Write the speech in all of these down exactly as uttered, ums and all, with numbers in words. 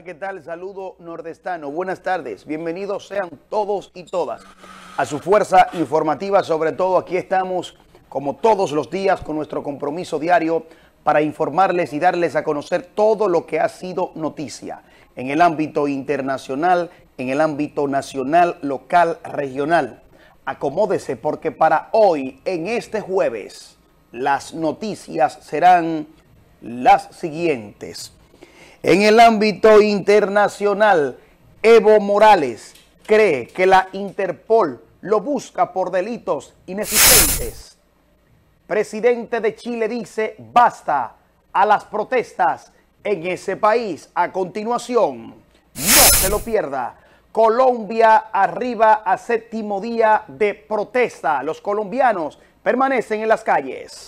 ¿qué tal? Saludo nordestano. Buenas tardes. Bienvenidos sean todos y todas a su fuerza informativa. Sobre todo aquí estamos, como todos los días, con nuestro compromiso diario para informarles y darles a conocer todo lo que ha sido noticia en el ámbito internacional, en el ámbito nacional, local, regional. Acomódese porque para hoy, en este jueves, las noticias serán las siguientes. En el ámbito internacional, Evo Morales cree que la Interpol lo busca por delitos inexistentes. Presidente de Chile dice basta a las protestas en ese país. A continuación, no se lo pierda. Colombia arriba a séptimo día de protesta. Los colombianos permanecen en las calles.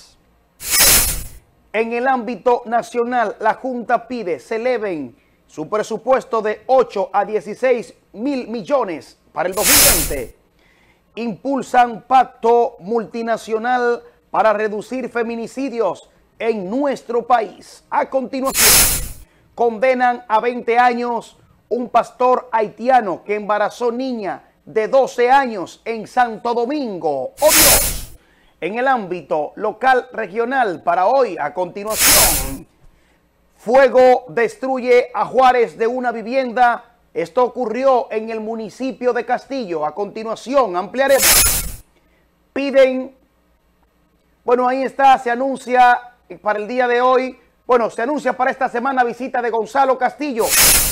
En el ámbito nacional, la Junta pide se eleven su presupuesto de ocho a dieciséis mil millones para el dos mil veinte. Impulsan pacto multinacional para reducir feminicidios en nuestro país. A continuación, condenan a veinte años un pastor haitiano que embarazó niña de doce años en Santo Domingo. ¡Oh, Dios! En el ámbito local regional para hoy, a continuación, fuego destruye a Juárez de una vivienda. Esto ocurrió en el municipio de Castillo. A continuación, ampliaremos. Piden, bueno, ahí está, se anuncia para el día de hoy, bueno, se anuncia para esta semana visita de Gonzalo Castillo.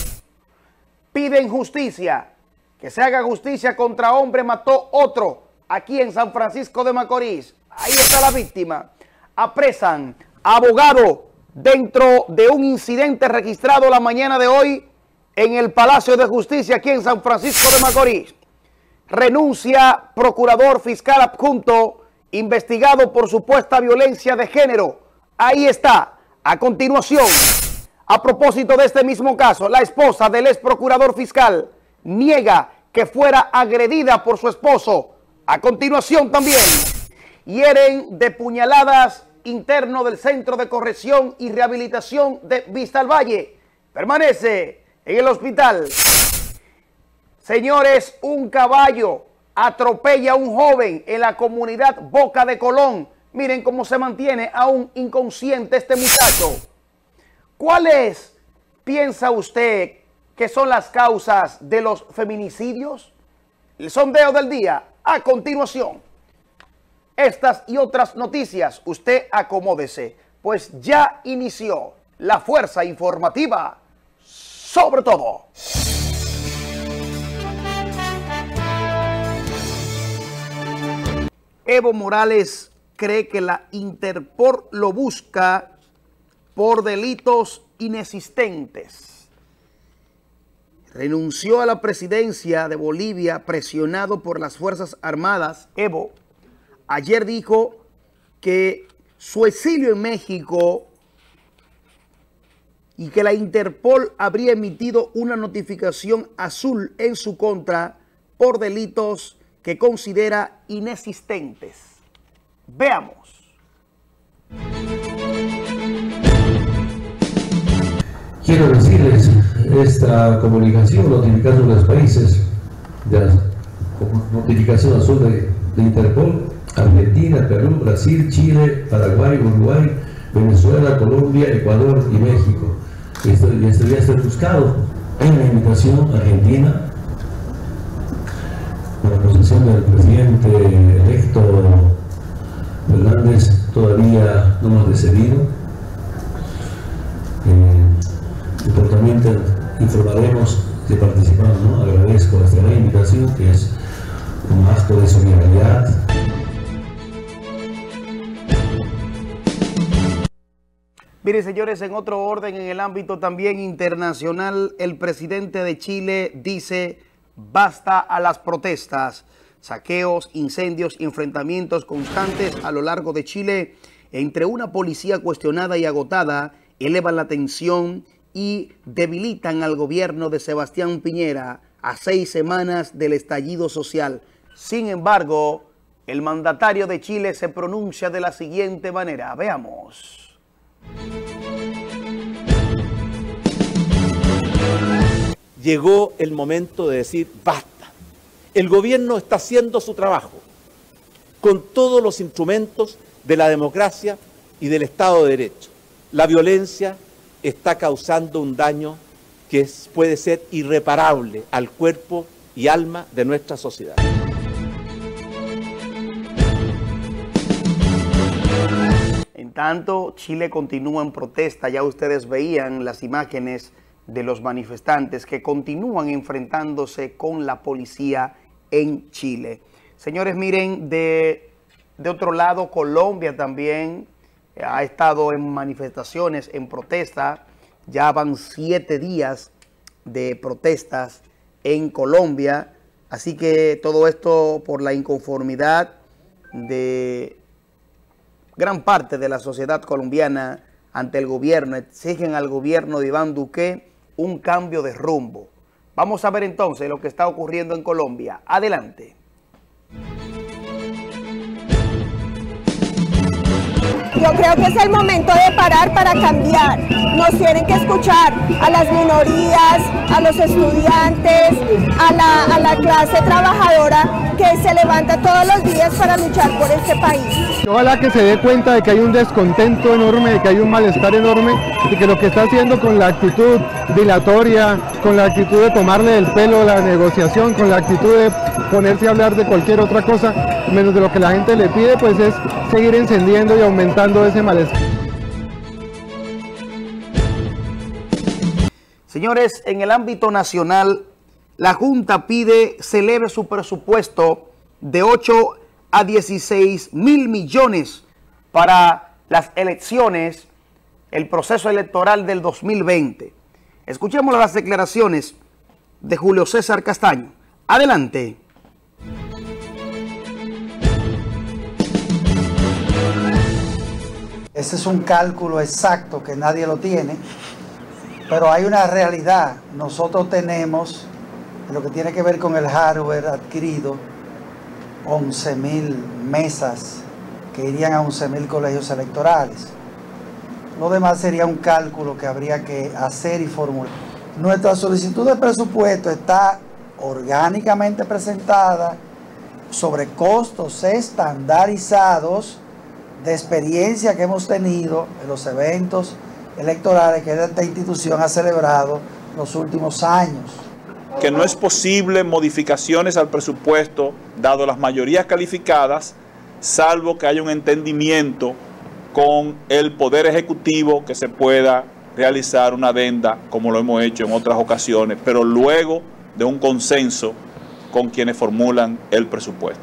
Piden justicia, que se haga justicia contra hombre mató otro aquí en San Francisco de Macorís. Ahí está la víctima. Apresan abogado dentro de un incidente registrado la mañana de hoy en el Palacio de Justicia aquí en San Francisco de Macorís. Renuncia procurador fiscal adjunto investigado por supuesta violencia de género. Ahí está. A continuación, a propósito de este mismo caso, la esposa del ex procurador fiscal niega que fuera agredida por su esposo. A continuación también, hieren de puñaladas interno del Centro de Corrección y Rehabilitación de Vista al Valle. Permanece en el hospital. Señores, un caballo atropella a un joven en la comunidad Boca de Colón. Miren cómo se mantiene aún inconsciente este muchacho. ¿Cuáles piensa usted que son las causas de los feminicidios? El sondeo del día. A continuación, estas y otras noticias, usted acomódese, pues ya inició la fuerza informativa sobre todo. Evo Morales cree que la Interpol lo busca por delitos inexistentes. Renunció a la presidencia de Bolivia presionado por las Fuerzas Armadas. Evo ayer dijo que su exilio en México y que la Interpol habría emitido una notificación azul en su contra por delitos que considera inexistentes. Veamos. Quiero decirles, esta comunicación, notificación de los países, de la notificación azul de, de Interpol, Argentina, Perú, Brasil, Chile, Paraguay, Uruguay, Venezuela, Colombia, Ecuador y México. Esto ya debería ser buscado en la invitación argentina, con la posesión del presidente electo Fernández todavía no hemos decidido. Eh, Importante informaremos si participamos, ¿no? Agradezco esta gran invitación, que es un acto de solidaridad. Miren, señores, en otro orden, en el ámbito también internacional, el presidente de Chile dice basta a las protestas, saqueos, incendios y enfrentamientos constantes a lo largo de Chile entre una policía cuestionada y agotada elevan la tensión y debilitan al gobierno de Sebastián Piñera a seis semanas del estallido social. Sin embargo, el mandatario de Chile se pronuncia de la siguiente manera. Veamos. llegó el momento de decir basta. El gobierno está haciendo su trabajo con todos los instrumentos de la democracia y del Estado de Derecho. La violencia está causando un daño que es, puede ser irreparable al cuerpo y alma de nuestra sociedad. En tanto, Chile continúa en protesta. Ya ustedes veían las imágenes de los manifestantes que continúan enfrentándose con la policía en Chile. Señores, miren, de, de otro lado, Colombia también ha estado en manifestaciones, en protesta. Ya van siete días de protestas en Colombia. Así que todo esto por la inconformidad de gran parte de la sociedad colombiana ante el gobierno. Exigen al gobierno de Iván Duque un cambio de rumbo. Vamos a ver entonces lo que está ocurriendo en Colombia. Adelante. Yo creo que es el momento de parar para cambiar. Nos tienen que escuchar a las minorías, a los estudiantes, a la, a la clase trabajadora que se levanta todos los días para luchar por este país. Ojalá que se dé cuenta de que hay un descontento enorme, de que hay un malestar enorme y que lo que está haciendo con la actitud dilatoria, con la actitud de tomarle el pelo a la negociación, con la actitud de ponerse a hablar de cualquier otra cosa, menos de lo que la gente le pide, pues es seguir encendiendo y aumentando ese malestar. Señores, en el ámbito nacional, la Junta pide se eleve su presupuesto de ocho a dieciséis mil millones para las elecciones, el proceso electoral del dos mil veinte. Escuchemos las declaraciones de Julio César Castaño. Adelante. Ese es un cálculo exacto que nadie lo tiene, pero hay una realidad. Nosotros tenemos, en lo que tiene que ver con el hardware adquirido, once mil mesas que irían a once mil colegios electorales. Lo demás sería un cálculo que habría que hacer y formular. Nuestra solicitud de presupuesto está orgánicamente presentada sobre costos estandarizados de experiencia que hemos tenido en los eventos electorales que esta institución ha celebrado los últimos años. Que no es posible modificaciones al presupuesto, dado las mayorías calificadas, salvo que haya un entendimiento con el Poder Ejecutivo que se pueda realizar una adenda, como lo hemos hecho en otras ocasiones, pero luego de un consenso con quienes formulan el presupuesto.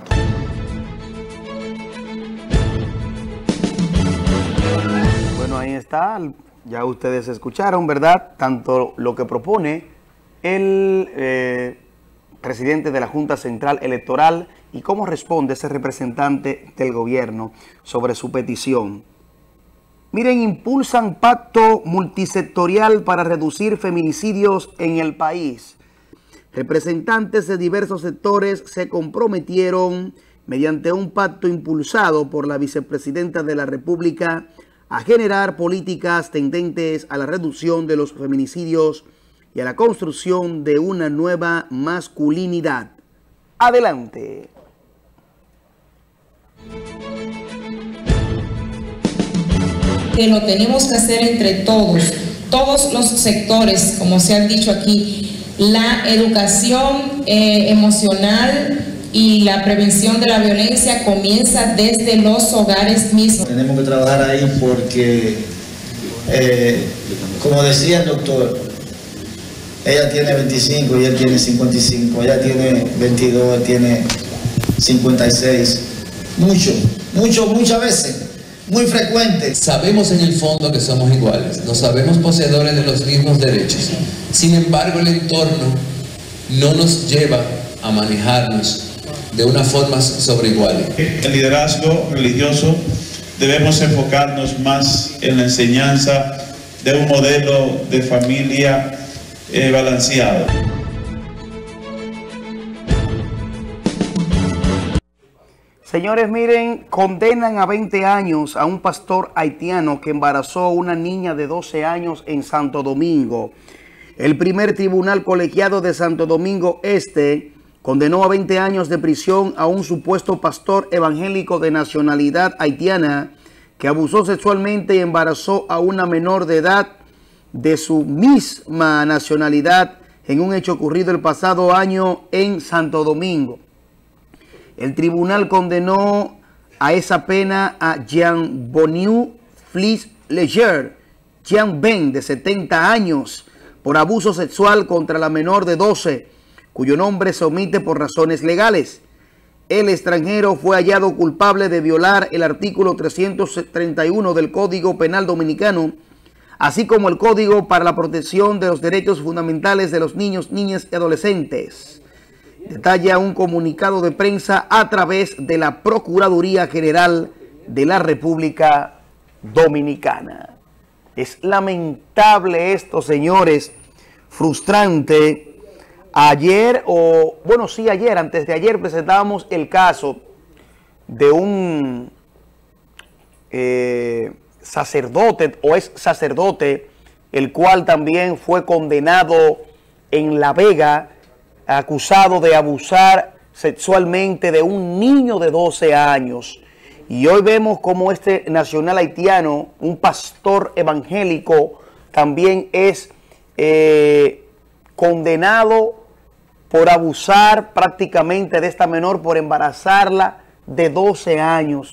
Bueno, ahí está, ya ustedes escucharon, ¿verdad? Tanto lo que propone el eh, presidente de la Junta Central Electoral y cómo responde ese representante del gobierno sobre su petición. Miren, impulsan pacto multisectorial para reducir feminicidios en el país. Representantes de diversos sectores se comprometieron mediante un pacto impulsado por la vicepresidenta de la República a generar políticas tendentes a la reducción de los feminicidios y a la construcción de una nueva masculinidad. Adelante. Que lo tenemos que hacer entre todos, todos los sectores, como se ha dicho aquí, la educación eh, emocional y la prevención de la violencia comienza desde los hogares mismos. Tenemos que trabajar ahí porque, eh, como decía el doctor, ella tiene veinticinco y él tiene cincuenta y cinco, ella tiene veintidós, él tiene cincuenta y seis. Mucho, mucho, muchas veces, muy frecuente. Sabemos en el fondo que somos iguales, nos sabemos poseedores de los mismos derechos. Sin embargo, el entorno no nos lleva a manejarnos de una forma sobre iguales. El liderazgo religioso debemos enfocarnos más en la enseñanza de un modelo de familia eh, balanceado. Señores, miren, condenan a veinte años a un pastor haitiano que embarazó a una niña de doce años en Santo Domingo. El primer tribunal colegiado de Santo Domingo Este condenó a veinte años de prisión a un supuesto pastor evangélico de nacionalidad haitiana que abusó sexualmente y embarazó a una menor de edad de su misma nacionalidad en un hecho ocurrido el pasado año en Santo Domingo. El tribunal condenó a esa pena a Jean Boniu Flis Leger, Jean Ben, de setenta años, por abuso sexual contra la menor de doce, cuyo nombre se omite por razones legales. El extranjero fue hallado culpable de violar el artículo trescientos treinta y uno del Código Penal Dominicano, así como el Código para la Protección de los Derechos Fundamentales de los Niños, Niñas y Adolescentes. Detalla un comunicado de prensa a través de la Procuraduría General de la República Dominicana. Es lamentable esto, señores, frustrante. Ayer, o bueno, sí, ayer, antes de ayer, presentábamos el caso de un eh, sacerdote, o es sacerdote, el cual también fue condenado en La Vega, acusado de abusar sexualmente de un niño de doce años. Y hoy vemos como este nacional haitiano, un pastor evangélico, también es eh, condenado por abusar prácticamente de esta menor, por embarazarla de doce años.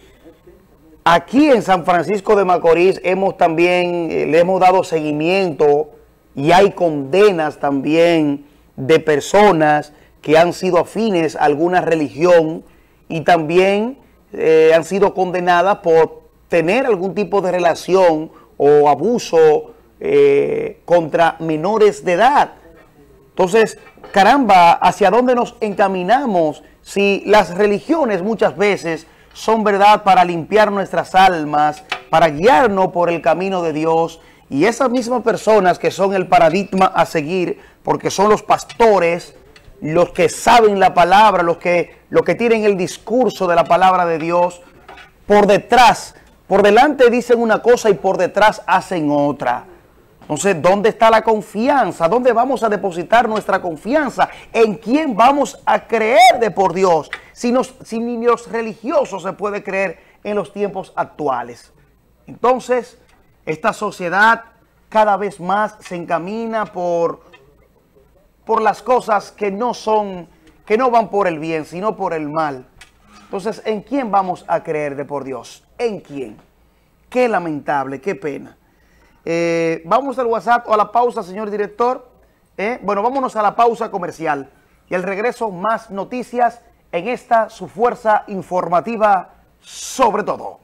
Aquí en San Francisco de Macorís hemos también, eh, le hemos dado seguimiento y hay condenas también de personas que han sido afines a alguna religión y también eh, han sido condenadas por tener algún tipo de relación o abuso eh, contra menores de edad. Entonces, caramba, ¿hacia dónde nos encaminamos si las religiones muchas veces son verdad para limpiar nuestras almas, para guiarnos por el camino de Dios? Y esas mismas personas que son el paradigma a seguir, porque son los pastores, los que saben la palabra, los que, los que tienen el discurso de la palabra de Dios, por detrás, por delante dicen una cosa y por detrás hacen otra. Entonces, ¿dónde está la confianza? ¿Dónde vamos a depositar nuestra confianza? ¿En quién vamos a creer de por Dios? Si, nos, si ni los religiosos se puede creer en los tiempos actuales. Entonces, esta sociedad cada vez más se encamina por, por las cosas que no son, que no van por el bien, sino por el mal. Entonces, ¿en quién vamos a creer de por Dios? ¿En quién? Qué lamentable, qué pena. Eh, vamos al WhatsApp o a la pausa, señor director. Eh, bueno, vámonos a la pausa comercial. Y al regreso, más noticias en esta, su fuerza informativa sobre todo.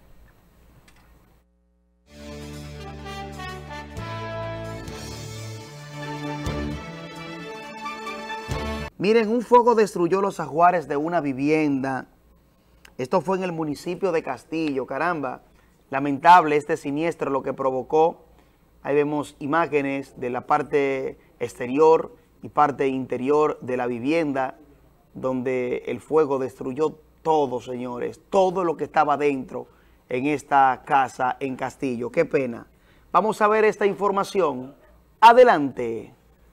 Miren, un fuego destruyó los ajuares de una vivienda. Esto fue en el municipio de Castillo. Caramba, lamentable este siniestro, lo que provocó. Ahí vemos imágenes de la parte exterior y parte interior de la vivienda, donde el fuego destruyó todo, señores, todo lo que estaba dentro en esta casa en Castillo. Qué pena. Vamos a ver esta información. Adelante.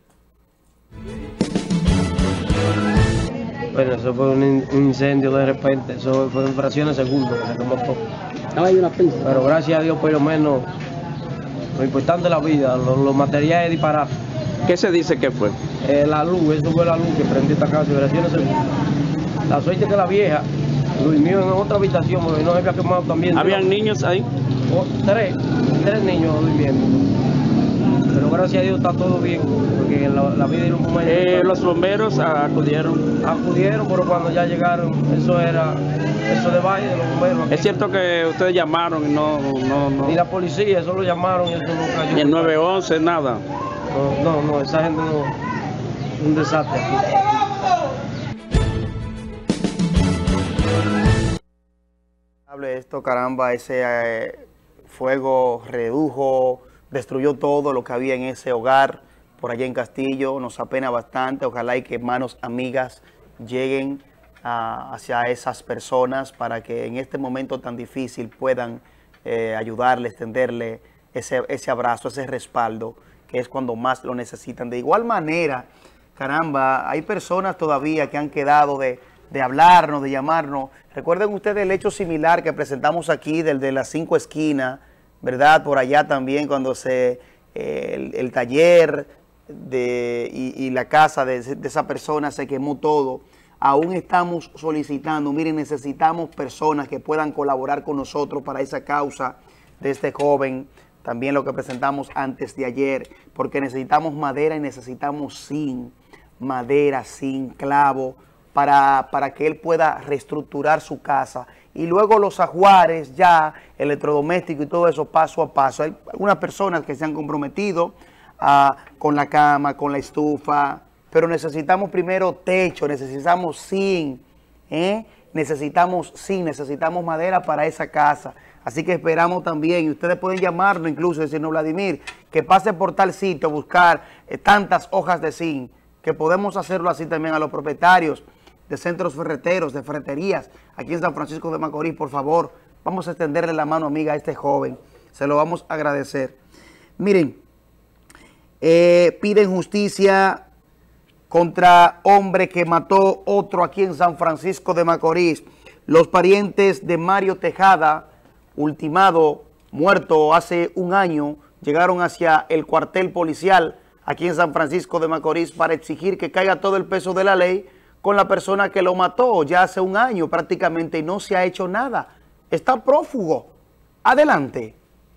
Bueno, eso fue un, in un incendio de repente, eso fue en fracciones de segundo que se quemó todo. No hay una pista. Pero gracias a Dios, por lo menos, lo importante es la vida, los, los materiales disparados. ¿Qué se dice que fue? Eh, la luz, eso fue la luz que prendió esta casa, fracciones de segundo. La suerte que la vieja durmió en otra habitación, porque no se había quemado también. ¿Habían niños ahí? Oh, tres, tres niños durmiendo. Pero gracias a Dios está todo bien, porque la, la vida y los momentos... Eh, ¿Los bomberos acudieron? Acudieron, pero cuando ya llegaron, eso era, eso de valle de los bomberos. Es cierto que ustedes llamaron y no... no, no. Ni la policía, eso lo llamaron y eso no cayó. Ni el nueve once, nada. No, no, no, esa gente no... Un desastre aquí. Esto, caramba, ese eh, fuego redujo, destruyó todo lo que había en ese hogar por allá en Castillo. Nos apena bastante. Ojalá y que manos amigas lleguen a, hacia esas personas para que en este momento tan difícil puedan eh, ayudarle, extenderle ese, ese abrazo, ese respaldo que es cuando más lo necesitan. De igual manera, caramba, hay personas todavía que han quedado de, de hablarnos, de llamarnos. Recuerden ustedes el hecho similar que presentamos aquí, del de las cinco esquinas, ¿verdad? Por allá también, cuando se eh, el, el taller de, y, y la casa de, de esa persona se quemó todo. Aún estamos solicitando, miren, necesitamos personas que puedan colaborar con nosotros para esa causa de este joven. También lo que presentamos antes de ayer, porque necesitamos madera y necesitamos zinc, madera, zinc, clavo, para, para que él pueda reestructurar su casa. Y luego los ajuares, ya, electrodoméstico y todo eso paso a paso. Hay algunas personas que se han comprometido uh, con la cama, con la estufa, pero necesitamos primero techo, necesitamos zinc, ¿eh? necesitamos zinc, necesitamos madera para esa casa. Así que esperamos también, y ustedes pueden llamarnos incluso, decirnos, Vladimir, que pase por tal sitio a buscar eh, tantas hojas de zinc, que podemos hacerlo así también a los propietarios de centros ferreteros, de ferreterías, aquí en San Francisco de Macorís. Por favor, vamos a extenderle la mano amiga a este joven, se lo vamos a agradecer. Miren, eh, piden justicia contra hombre que mató otro aquí en San Francisco de Macorís. Los parientes de Mario Tejada, ultimado, muerto hace un año, llegaron hacia el cuartel policial aquí en San Francisco de Macorís para exigir que caiga todo el peso de la ley con la persona que lo mató ya hace un año prácticamente y no se ha hecho nada. Está prófugo. Adelante.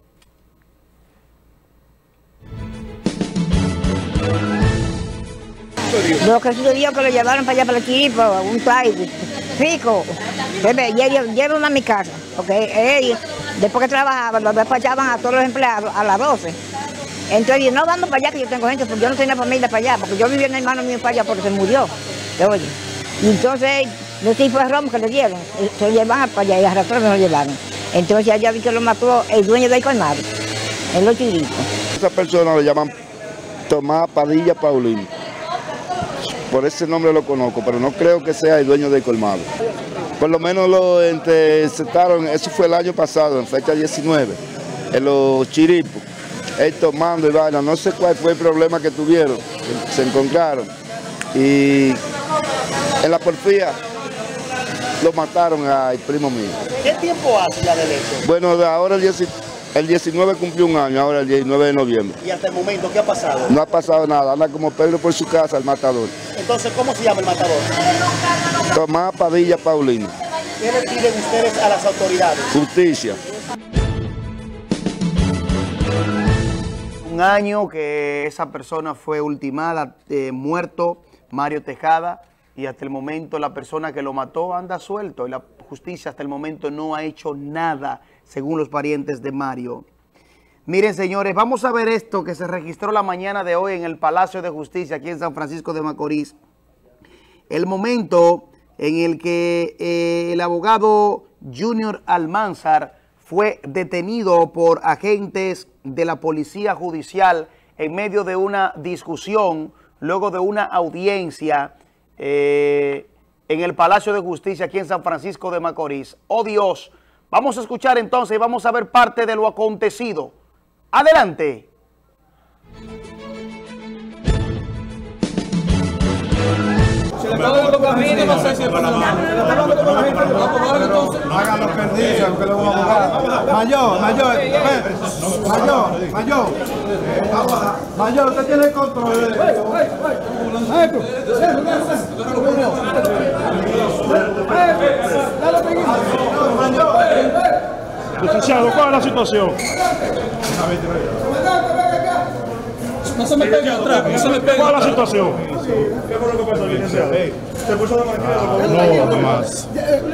Lo que sucedió que lo llevaron para allá para el equipo, un país rico, llevan a mi casa, porque ellos, después que trabajaban, los despachaban a todos los empleados a las doce. Entonces, no vamos para allá, que yo tengo gente, porque yo no tenía familia para allá, porque yo vivía en el hermano mío para allá porque se murió. Oye. Y entonces, los tipos de romo que le dieron, se lo llevan para allá y arrastraron lo llevaron. Entonces, allá vi que lo mató el dueño del colmado, el Los Chiritos. Esa persona lo llaman Tomás Padilla Paulino. Por ese nombre lo conozco, pero no creo que sea el dueño del colmado. Por lo menos lo interceptaron, eso fue el año pasado, en fecha diecinueve, en Los Chiripos, él tomando y vaina, no sé cuál fue el problema que tuvieron, se encontraron. Y en la porfía lo mataron al primo mío. ¿Qué tiempo hace la del hecho? Bueno, de ahora el diecinueve, el diecinueve cumplió un año, ahora el diecinueve de noviembre. ¿Y hasta el momento qué ha pasado? No ha pasado nada, anda como Pedro por su casa, el matador. Entonces, ¿cómo se llama el matador? Tomás Padilla Paulino. ¿Qué le piden ustedes a las autoridades? Justicia. Un año que esa persona fue ultimada, eh, muerto, Mario Tejada, y hasta el momento la persona que lo mató anda suelto y la justicia hasta el momento no ha hecho nada, según los parientes de Mario. Miren, señores, vamos a ver esto que se registró la mañana de hoy en el Palacio de Justicia, aquí en San Francisco de Macorís. El momento en el que eh, el abogado Junior Almanzar fue detenido por agentes de la Policía Judicial en medio de una discusión, luego de una audiencia eh, en el Palacio de Justicia aquí en San Francisco de Macorís. ¡Oh, Dios! Vamos a escuchar entonces y vamos a ver parte de lo acontecido. ¡Adelante! Se le está dando con la gente, no sé si es para la mano. Se le está dando con la gente, entonces. No hagan lo que dicen, que le voy a abogar. Mayor, mayor, mayor, mayor. Mayor, usted tiene el control. Licenciado, ¿cuál es la situación? No se me pegue atrás, no se me pegue. ¿Cuál es la situación? ¿Qué fue lo que pasó, licenciado? ¿Se puso la No, no más.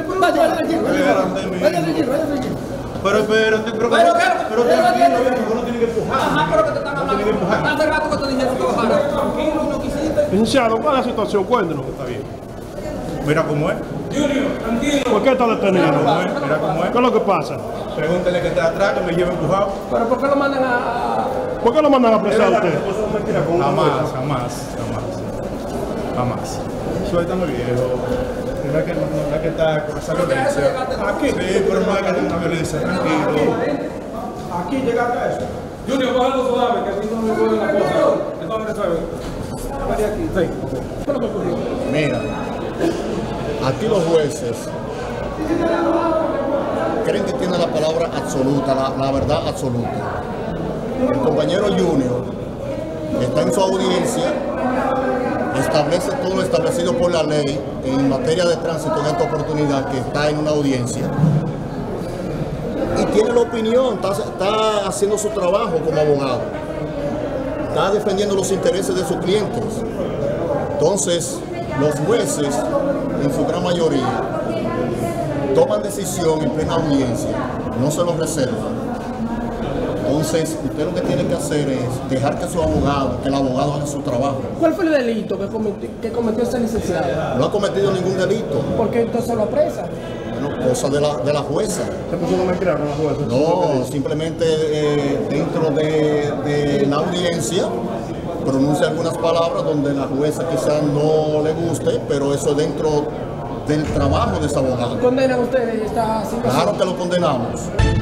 Pero, pero, pero, pero, pero, pero, tranquilo, no tiene que empujar. Ajá, pero que te están hablando. Hace rato que te dijeron que bajara. Tranquilo, no quisiste. Licenciado, ¿cuál es la situación? Cuéntenos. Está bien. Mira cómo es. Junior, tranquilo. ¿Por qué está detenido? Mira cómo es, mira cómo es. ¿Qué es lo que pasa? Pregúntele que está atrás, que me lleve empujado. ¿Pero por qué lo mandan a...? ¿Por qué lo mandan a apresar a usted? Jamás, jamás, jamás. Jamás. Suéltame, viejo. No es que, no es que está con esa violencia. Aquí. Sí, pero no hay que tener una violencia, tranquilo. Aquí llegaste a eso. Junior, cógelo suave, que así no me puede la cosa. Esto me resuelve. Aquí. Sí. ¿Qué es lo que ocurrió? Mira, aquí los jueces creen que tienen la palabra absoluta, la, la verdad absoluta. El compañero Junior está en su audiencia, establece todo lo establecido por la ley en materia de tránsito en esta oportunidad, que está en una audiencia. Y tiene la opinión, está, está haciendo su trabajo como abogado. Está defendiendo los intereses de sus clientes. Entonces, los jueces, en su gran mayoría, toman decisión en plena audiencia, no se los reservan. Entonces, usted lo que tiene que hacer es dejar que su abogado, que el abogado haga su trabajo. ¿Cuál fue el delito que cometió, que cometió ese licenciado? No ha cometido ningún delito. ¿Por qué entonces lo apresa? Bueno, cosa de la, de la jueza. ¿Se puso a mentir con la jueza? No, simplemente eh, dentro de, de la audiencia pronuncia algunas palabras donde la jueza quizás no le guste, pero eso dentro del trabajo de ese abogado. ¿Condenan ustedes esta situación? Claro que lo condenamos.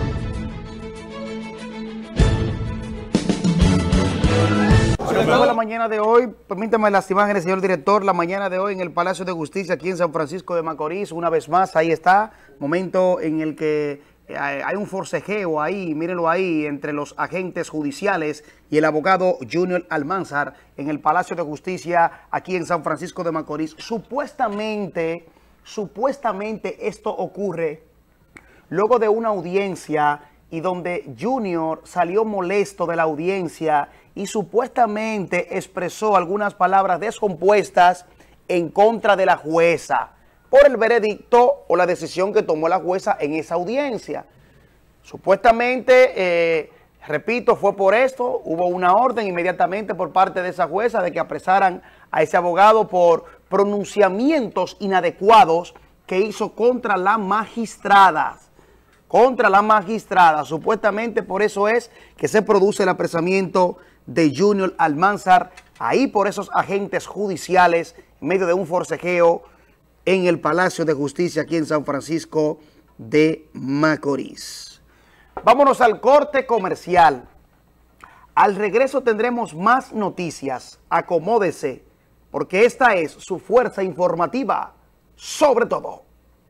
Bueno, la mañana de hoy, permítame las imágenes, señor director, la mañana de hoy en el Palacio de Justicia aquí en San Francisco de Macorís, una vez más, ahí está, momento en el que hay un forcejeo ahí, mírenlo ahí, entre los agentes judiciales y el abogado Junior Almanzar en el Palacio de Justicia aquí en San Francisco de Macorís. Supuestamente, supuestamente esto ocurre luego de una audiencia y donde Junior salió molesto de la audiencia y supuestamente expresó algunas palabras descompuestas en contra de la jueza por el veredicto o la decisión que tomó la jueza en esa audiencia. Supuestamente, eh, repito, fue por esto, hubo una orden inmediatamente por parte de esa jueza de que apresaran a ese abogado por pronunciamientos inadecuados que hizo contra la magistrada. Contra la magistrada. Supuestamente por eso es que se produce el apresamiento de Junior Almanzar, ahí por esos agentes judiciales, en medio de un forcejeo en el Palacio de Justicia aquí en San Francisco de Macorís. Vámonos al corte comercial. Al regreso tendremos más noticias. Acomódese, porque esta es su fuerza informativa, sobre todo.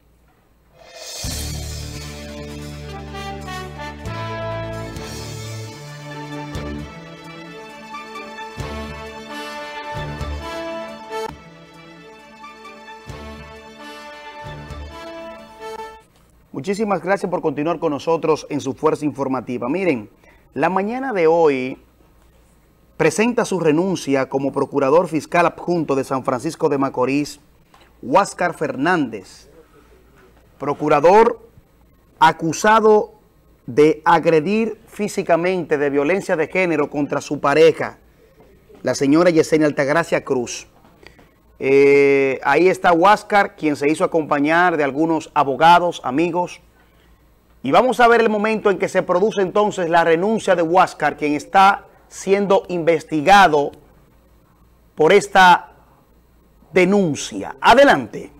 Muchísimas gracias por continuar con nosotros en su fuerza informativa. Miren, la mañana de hoy presenta su renuncia como procurador fiscal adjunto de San Francisco de Macorís, Huáscar Fernández, procurador acusado de agredir físicamente de violencia de género contra su pareja, la señora Yesenia Altagracia Cruz. Eh, ahí está Huáscar, quien se hizo acompañar de algunos abogados, amigos. Y vamos a ver el momento en que se produce entonces la renuncia de Huáscar, quien está siendo investigado por esta denuncia. Adelante.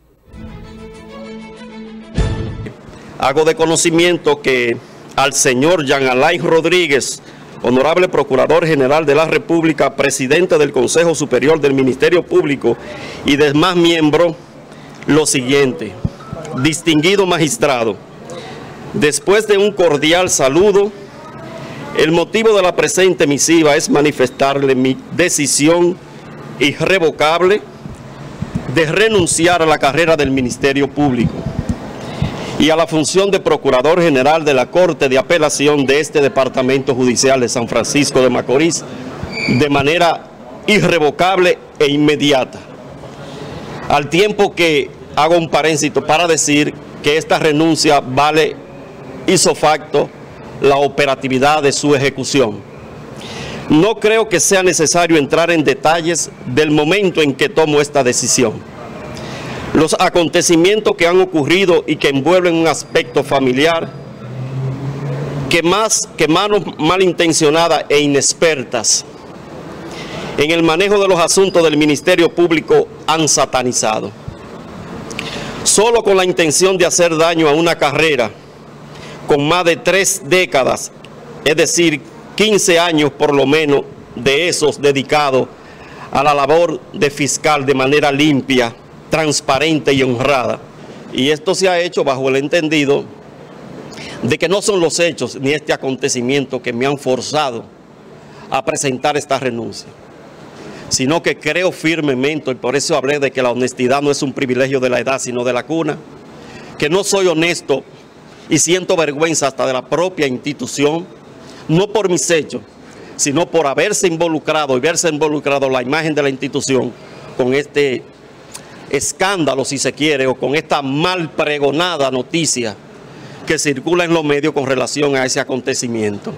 Hago de conocimiento que al señor Jean Alain Rodríguez, honorable Procurador General de la República, presidente del Consejo Superior del Ministerio Público y demás miembros, lo siguiente. Distinguido magistrado, después de un cordial saludo, el motivo de la presente misiva es manifestarle mi decisión irrevocable de renunciar a la carrera del Ministerio Público y a la función de Procurador General de la Corte de Apelación de este Departamento Judicial de San Francisco de Macorís de manera irrevocable e inmediata. Al tiempo que hago un paréntesis para decir que esta renuncia vale ipso facto la operatividad de su ejecución. No creo que sea necesario entrar en detalles del momento en que tomo esta decisión. Los acontecimientos que han ocurrido y que envuelven un aspecto familiar que más que manos malintencionadas e inexpertas en el manejo de los asuntos del Ministerio Público han satanizado. Solo con la intención de hacer daño a una carrera con más de tres décadas, es decir, quince años por lo menos de esos dedicados a la labor de fiscal de manera limpia, transparente y honrada. Y esto se ha hecho bajo el entendido de que no son los hechos ni este acontecimiento que me han forzado a presentar esta renuncia, sino que creo firmemente, y por eso hablé de que la honestidad no es un privilegio de la edad, sino de la cuna, que no soy honesto y siento vergüenza hasta de la propia institución, no por mis hechos, sino por haberse involucrado y verse involucrado la imagen de la institución con este escándalo, si se quiere, o con esta mal pregonada noticia que circula en los medios con relación a ese acontecimiento.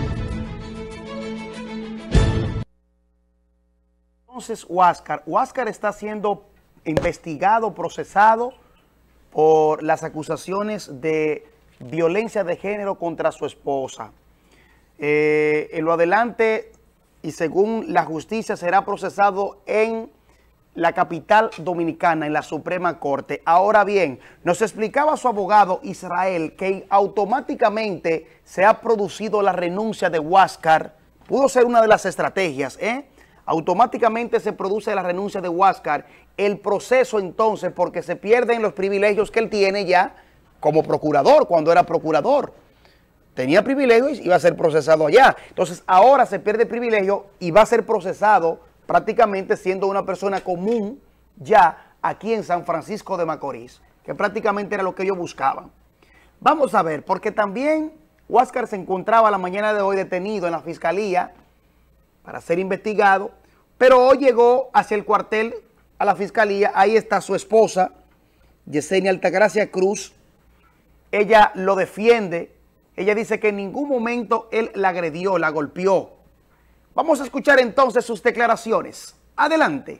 Entonces, Huáscar, Huáscar está siendo investigado, procesado por las acusaciones de violencia de género contra su esposa. Eh, en lo adelante, y según la justicia, será procesado en la capital dominicana, en la Suprema Corte. Ahora bien, nos explicaba su abogado Israel que automáticamente se ha producido la renuncia de Huáscar. Pudo ser una de las estrategias, ¿eh? Automáticamente se produce la renuncia de Huáscar. El proceso entonces, porque se pierden los privilegios que él tiene ya como procurador, cuando era procurador. Tenía privilegios y iba a ser procesado allá. Entonces ahora se pierde el privilegio y va a ser procesado prácticamente siendo una persona común ya aquí en San Francisco de Macorís, que prácticamente era lo que ellos buscaban. Vamos a ver, porque también Huáscar se encontraba la mañana de hoy detenido en la fiscalía para ser investigado, pero hoy llegó hacia el cuartel a la fiscalía. Ahí está su esposa, Yesenia Altagracia Cruz. Ella lo defiende. Ella dice que en ningún momento él la agredió, la golpeó. Vamos a escuchar entonces sus declaraciones. Adelante.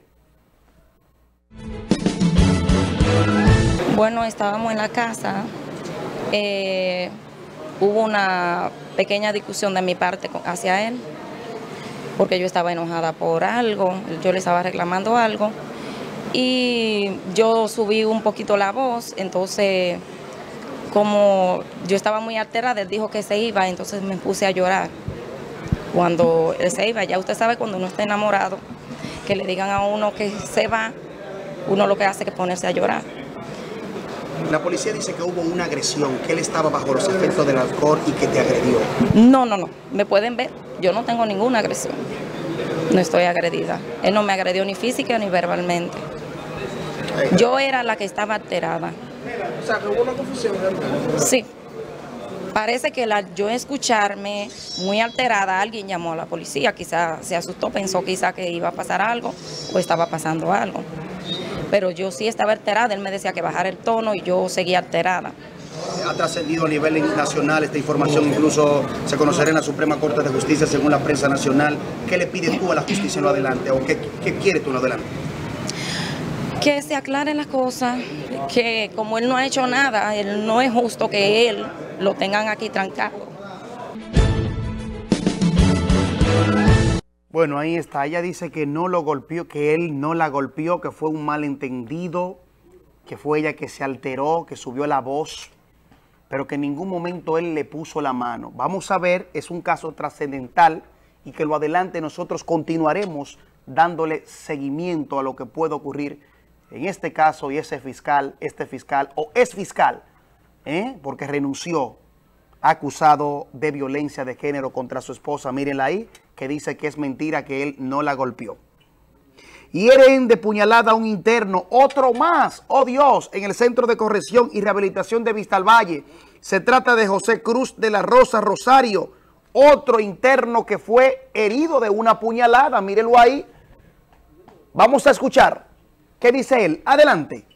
Bueno, estábamos en la casa. Eh, hubo una pequeña discusión de mi parte hacia él, porque yo estaba enojada por algo, yo le estaba reclamando algo, y yo subí un poquito la voz. Entonces, como yo estaba muy alterada, él dijo que se iba, entonces me puse a llorar. Cuando él se iba, ya usted sabe, cuando uno está enamorado, que le digan a uno que se va, uno lo que hace es ponerse a llorar. La policía dice que hubo una agresión, que él estaba bajo los efectos del alcohol y que te agredió. No, no, no, me pueden ver, yo no tengo ninguna agresión, no estoy agredida. Él no me agredió ni física ni verbalmente. Yo era la que estaba alterada. O sea, que hubo una confusión realmente. Sí. Parece que la, yo escucharme muy alterada, alguien llamó a la policía, quizá se asustó, pensó quizá que iba a pasar algo o estaba pasando algo. Pero yo sí estaba alterada, él me decía que bajara el tono y yo seguía alterada. Ha trascendido a nivel nacional esta información, incluso se conocerá en la Suprema Corte de Justicia según la prensa nacional. ¿Qué le pides tú a la justicia en lo adelante o qué, qué quieres tú en lo adelante? Que se aclaren las cosas, que como él no ha hecho nada, él no es justo que él lo tengan aquí trancado. Bueno, ahí está. Ella dice que no lo golpeó, que él no la golpeó, que fue un malentendido, que fue ella que se alteró, que subió la voz, pero que en ningún momento él le puso la mano. Vamos a ver, es un caso trascendental y que lo adelante nosotros continuaremos dándole seguimiento a lo que puede ocurrir en este caso, y ese fiscal, este fiscal o es fiscal, ¿eh? porque renunció, acusado de violencia de género contra su esposa. Mírenla ahí, que dice que es mentira, que él no la golpeó. Hieren de puñalada a un interno, otro más, oh Dios, en el Centro de Corrección y Rehabilitación de Vistalvalle. Se trata de José Cruz de la Rosa Rosario, otro interno que fue herido de una puñalada. Mírenlo ahí. Vamos a escuchar qué dice él. Adelante.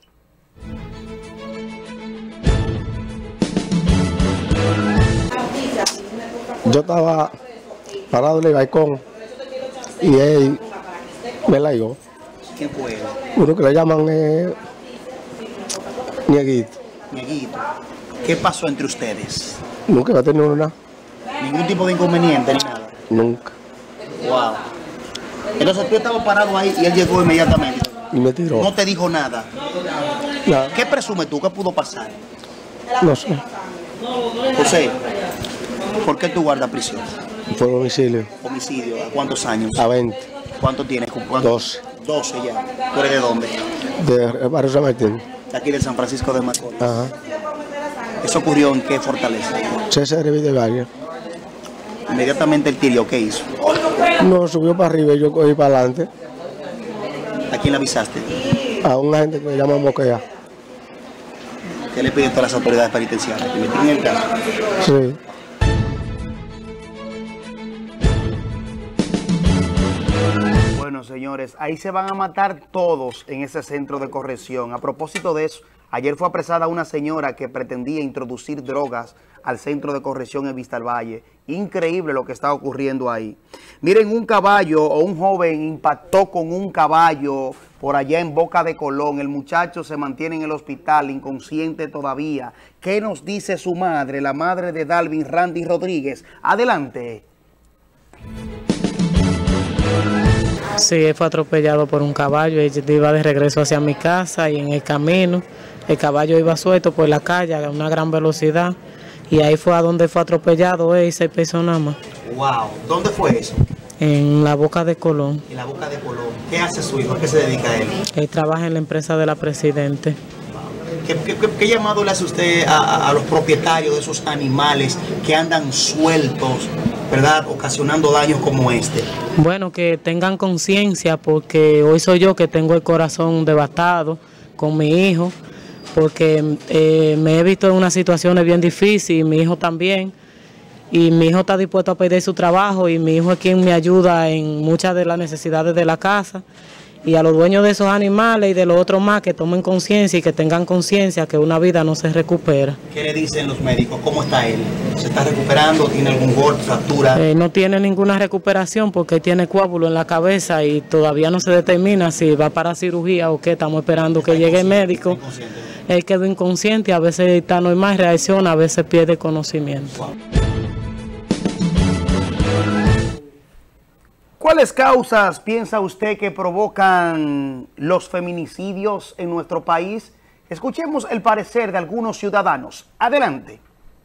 Yo estaba parado en el balcón y él me la dio. ¿Quién fue él? Uno que le llaman eh, Nieguito. Nieguito. ¿Qué pasó entre ustedes? Nunca va a tener nada. ¿Ningún tipo de inconveniente ni nada? Nunca. Wow. Entonces tú estabas parado ahí y él llegó inmediatamente. Y me tiró. No te dijo nada. Nada. ¿Qué presumes tú? ¿Qué pudo pasar? No sé. José, ¿por qué tú guardas prisión? Fue domicilio. Homicidio. ¿A cuántos años? A veinte. ¿Cuánto tienes? ¿Cuánto? doce. doce ya. ¿Tú eres de dónde? De Barrio San Martín. De aquí de San Francisco de Macorís. Ajá. ¿Eso ocurrió en qué fortaleza? César de Valle. Inmediatamente el tiro, ¿qué hizo? No, subió para arriba y yo cogí para adelante. ¿A quién le avisaste? A una gente que me llama Moquea. ¿Qué le piden todas las autoridades penitenciarias? ¿Que investiguen el caso? Sí. Bueno, señores, ahí se van a matar todos en ese centro de corrección. A propósito de eso, ayer fue apresada una señora que pretendía introducir drogas al centro de corrección en Vista al Valle. Increíble lo que está ocurriendo ahí. Miren, un caballo o un joven impactó con un caballo por allá en Boca de Colón. El muchacho se mantiene en el hospital, inconsciente todavía. ¿Qué nos dice su madre, la madre de Dalvin Randy Rodríguez? Adelante. Sí, él fue atropellado por un caballo. Él iba de regreso hacia mi casa y en el camino el caballo iba suelto por la calle a una gran velocidad. Y ahí fue a donde fue atropellado él y seis personas más. Wow, ¿dónde fue eso? En la Boca de Colón. En la Boca de Colón. ¿Qué hace su hijo? ¿A qué se dedica él? Él trabaja en la empresa de la Presidente. ¿Qué, qué, qué, qué llamado le hace usted a, a los propietarios de esos animales que andan sueltos, ¿verdad?, ocasionando daños como este? Bueno, que tengan conciencia, porque hoy soy yo que tengo el corazón devastado con mi hijo, porque eh, me he visto en unas situaciones bien difíciles y mi hijo también, y mi hijo está dispuesto a pedir su trabajo y mi hijo es quien me ayuda en muchas de las necesidades de la casa. Y a los dueños de esos animales y de los otros más que tomen conciencia y que tengan conciencia que una vida no se recupera. ¿Qué le dicen los médicos? ¿Cómo está él? ¿Se está recuperando? ¿Tiene algún golpe, fractura? Eh, no tiene ninguna recuperación porque tiene coágulo en la cabeza y todavía no se determina si va para cirugía o qué. Estamos esperando que llegue el médico. Él quedó inconsciente, a veces está normal, reacciona, a veces pierde conocimiento. Wow. ¿Cuáles causas piensa usted que provocan los feminicidios en nuestro país? Escuchemos el parecer de algunos ciudadanos. Adelante.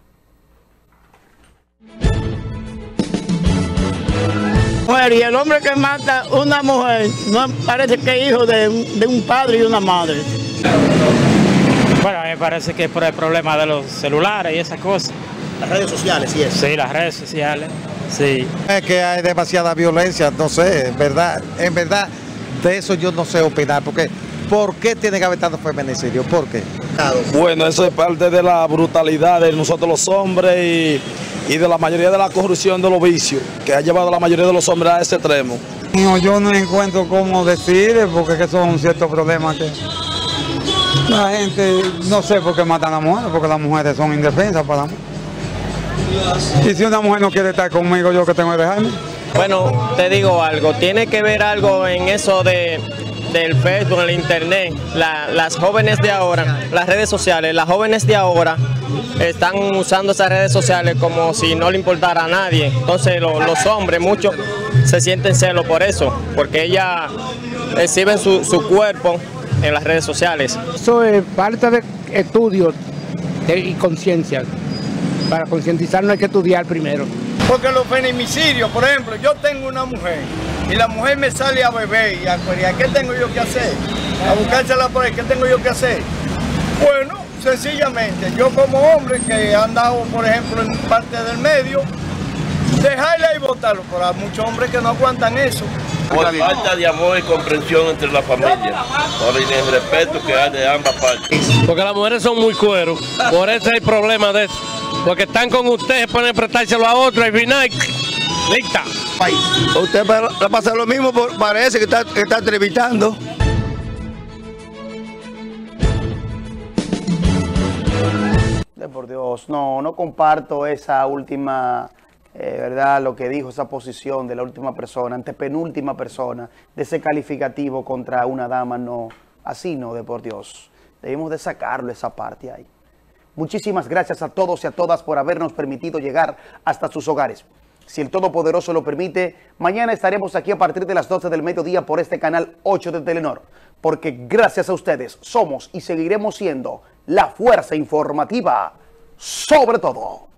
Mujer, y el hombre que mata a una mujer no parece que es hijo de, de un padre y una madre. Bueno, a mí me parece que es por el problema de los celulares y esas cosas. Las redes sociales y eso. Sí, las redes sociales, sí. Es que hay demasiada violencia, no sé, en verdad, en verdad, de eso yo no sé opinar, porque ¿por qué tiene que haber tanto feminicidio? ¿Por qué? Bueno, eso es parte de la brutalidad de nosotros los hombres y, y de la mayoría de la corrupción de los vicios, que ha llevado a la mayoría de los hombres a ese extremo. No, yo no encuentro cómo decir, porque que son ciertos problemas que la gente, no sé por qué matan a las mujeres, porque las mujeres son indefensas para mí. Y si una mujer no quiere estar conmigo, yo que tengo que dejarme. Bueno, te digo algo, tiene que ver algo en eso de, del Facebook, el internet. La, las jóvenes de ahora, las redes sociales, las jóvenes de ahora están usando esas redes sociales como si no le importara a nadie. Entonces lo, los hombres, muchos se sienten celos por eso, porque ellas exhiben su, su cuerpo en las redes sociales. Eso es parte de estudios de, y conciencia. Para concientizar no hay que estudiar primero. Porque los feminicidios, por ejemplo, yo tengo una mujer y la mujer me sale a beber y a querer, ¿qué tengo yo que hacer? A buscársela por ahí, ¿qué tengo yo que hacer? Bueno, sencillamente, yo como hombre que he andado, por ejemplo, en parte del medio, dejarla y votarlo, pero hay muchos hombres que no aguantan eso. Por falta de amor y comprensión entre la familia, por el respeto que hay de ambas partes. Porque las mujeres son muy cueros, por eso hay problema de eso. Porque están con ustedes, pueden prestárselo a otro y final, lista. Usted le pasa lo mismo, parece que está, que está entrevistando. Por Dios, no, no comparto esa última, eh, verdad, lo que dijo, esa posición de la última persona, antepenúltima persona, de ese calificativo contra una dama, no, así no, de por Dios. Debemos de sacarlo esa parte ahí. Muchísimas gracias a todos y a todas por habernos permitido llegar hasta sus hogares. Si el Todopoderoso lo permite, mañana estaremos aquí a partir de las doce del mediodía por este canal ocho de Telenor, porque gracias a ustedes somos y seguiremos siendo la fuerza informativa sobre todo.